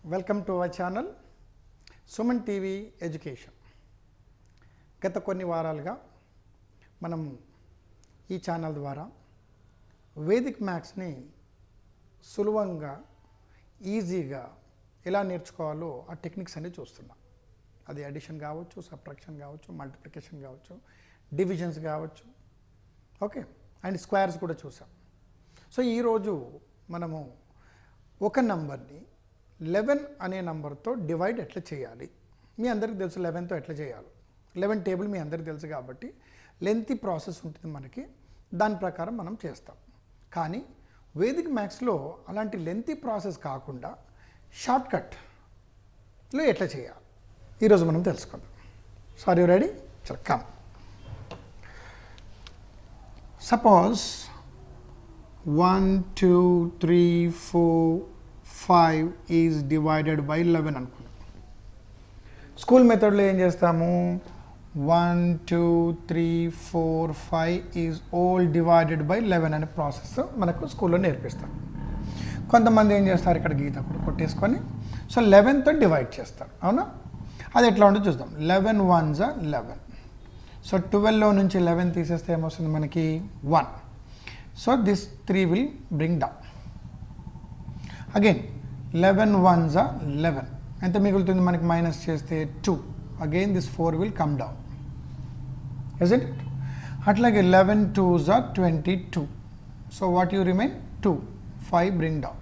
Welcome to our channel Suman TV education. గత కొన్ని వారాలుగా మనం ఈ ఛానల్ ద్వారా వేదిక్ మ్యాథ్స్ని సులభంగా ఈజీగా ఎలా నేర్చుకోవాలో ఆ టెక్నిక్స్ అన్ని చూస్తున్నాం. అది అడిషన్ కావచ్చు, సబ్ట్రాక్షన్ కావచ్చు, మల్టిప్లికేషన్ కావచ్చు, డివిజన్స్ కావచ్చు, ఓకే, అండ్ స్క్వేర్స్ కూడా చూసాం. సో ఈరోజు మనము ఒక నంబర్ని 11 అనే నంబర్తో డివైడ్ ఎట్లా చేయాలి, మీ అందరికీ తెలుసు 11తో ఎట్లా చేయాలి. 11 టేబుల్ మీ అందరికీ తెలుసు కాబట్టి లెంతీ ప్రాసెస్ ఉంటుంది మనకి, దాని ప్రకారం మనం చేస్తాం. కానీ వేదిక్ మ్యాథ్స్లో అలాంటి లెంతీ ప్రాసెస్ కాకుండా షార్ట్కట్లో ఎట్లా చేయాలి ఈరోజు మనం తెలుసుకుందాం. So are you ready? చల్ come. Suppose 1 2 3 4 5 is divided by 11 అనుకున్నాం. స్కూల్ మెథడ్లో ఏం చేస్తాము, 1 2 3 4 5 ఈజ్ ఆల్ డివైడెడ్ బై 11 అనే ప్రాసెస్ మనకు స్కూల్లో నేర్పిస్తారు. కొంతమంది ఏం చేస్తారు, ఇక్కడ గీత కూడా కొట్టేసుకొని సో 11తో డివైడ్ చేస్తారు, అవునా? అది ఎట్లా ఉంటుందో చూద్దాం. 11 1s are 11. సో 12లో నుంచి 11 తీసేస్తే ఏమొస్తుంది మనకి 1. So this 3 will bring down. Again 11 1s are 11. ఎంత మిగులుతుంది మనకి, మైనస్ చేస్తే 2. Again this 4 will come down, isn't it? అట్లాగే 11 2s are 22. So what you remain 2. 5 bring down.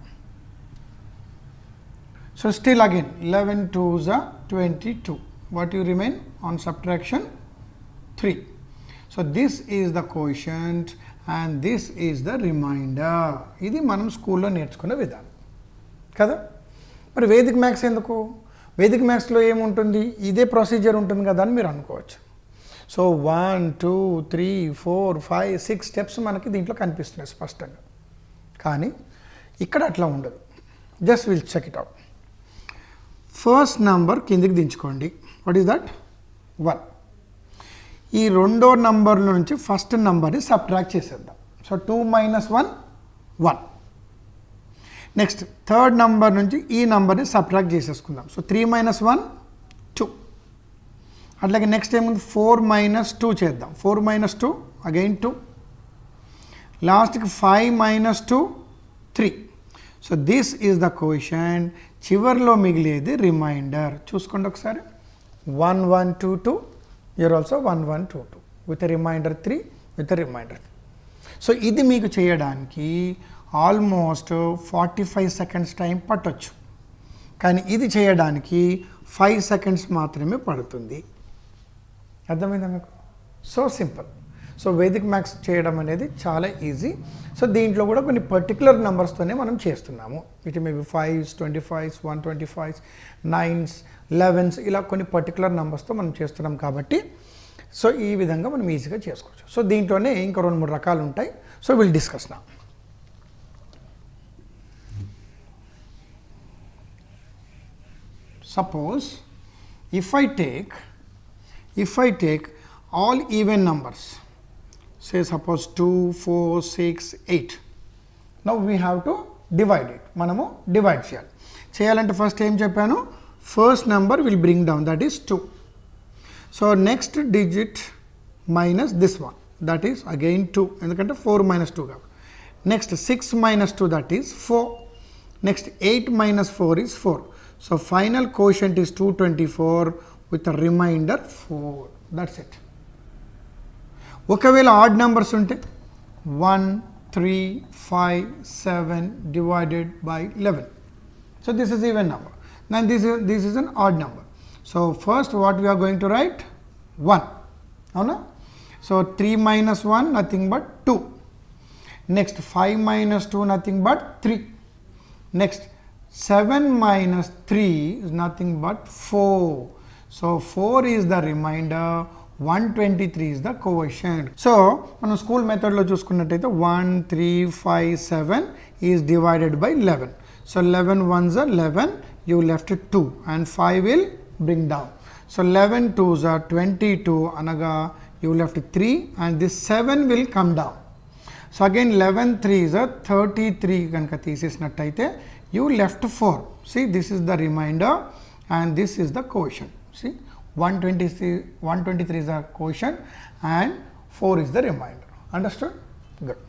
So still again 11 2s are 22. What you remain on subtraction 3. So this is the quotient and this is the remainder. ఇది మనం స్కూల్లో నేర్చుకునే విధానం కదా. మరి Vedic maths ఎందుకు? Vedic మ్యాథ్స్లో ఏముంటుంది, ఇదే ప్రొసీజర్ ఉంటుంది కదా అని మీరు అనుకోవచ్చు. సో 1 2 3 4 5 6 స్టెప్స్ మనకి దీంట్లో కనిపిస్తున్నాయి స్పష్టంగా. కానీ ఇక్కడ అట్లా ఉండదు. Just will check it out. First number కిందికి దించుకోండి. What is that? 1. ఈ రెండో నంబర్ నుంచి ఫస్ట్ నంబర్ని సబ్ట్రాక్ట్ చేసేద్దాం. సో 2 - 1 1. నెక్స్ట్ థర్డ్ నంబర్ నుంచి ఈ నంబర్ని సబ్ట్రాక్ట్ చేసేసుకుందాం. సో 3 - 1 2. అట్లాగే నెక్స్ట్ ఏముంది, 4 - 2 చేద్దాం. 4 - 2 అగైన్ 2. లాస్ట్కి 5 - 2 3. So this is the quotient. చివర్లో మిగిలేది రిమైండర్. చూసుకోండి ఒకసారి. 1 1 2 2. You are also 1 1 2 2 with remainder 3 with remainder. So ఇది మీకు చేయడానికి ఆల్మోస్ట్ 45 సెకండ్స్ టైం పట్టొచ్చు, కానీ ఇది చేయడానికి 5 సెకండ్స్ మాత్రమే పడుతుంది. అర్థమైందా మీకు? So simple. So Vedic maths చేయడం అనేది చాలా ఈజీ. సో దీంట్లో కూడా కొన్ని పర్టికులర్ నెంబర్స్తోనే మనం చేస్తున్నాము. It may be 5s 25s 125s 9s 11s ఇలా కొన్ని పర్టికులర్ నెంబర్స్తో మనం చేస్తున్నాం కాబట్టి సో ఈ విధంగా మనం ఈజీగా చేసుకోవచ్చు. సో దీంట్లోనే ఇంకా 2-3 రకాలు ఉంటాయి. సో విల్ డిస్కస్ నా. Suppose if I take all even numbers, say suppose 2 4 6 8. Now we have to divide it. మనము డివైడ్ చేయాలంటే ఫస్ట్ ఏం చెప్పాను, first number will bring down, that is 2. So next digit minus this one, that is again 2, ఎందుకంటే 4 - 2 కాబట్టి. Next 6 - 2, that is 4. Next 8 - 4 is 4. So final quotient is 224 with a remainder 4. That's it. ఒకవేళ odd numbers ఉంటే 1 3 5 7 divided by 11. So this is even number. Then this is an odd number. So first what we are going to write 1. అవునా? So 3 - 1 nothing but 2. Next 5 - 2 nothing but 3. Next 7 - 3 is nothing but 4. So 4 is the remainder, 123 is the quotient. So మనం school మెథడ్లో చూసుకున్నట్టయితే 1 3 5 7 is divided by 11. So 11 1s are 11, you left 2 and 5 will bring down. So 11 2s are 22 అనగా you left 3 and this 7 will come down. So again 11 3s are 33 కనుక తీసేసినట్టయితే you left 4. See, this is the remainder and this is the quotient. See, 123 is the quotient and 4 is the remainder. Understood? Good.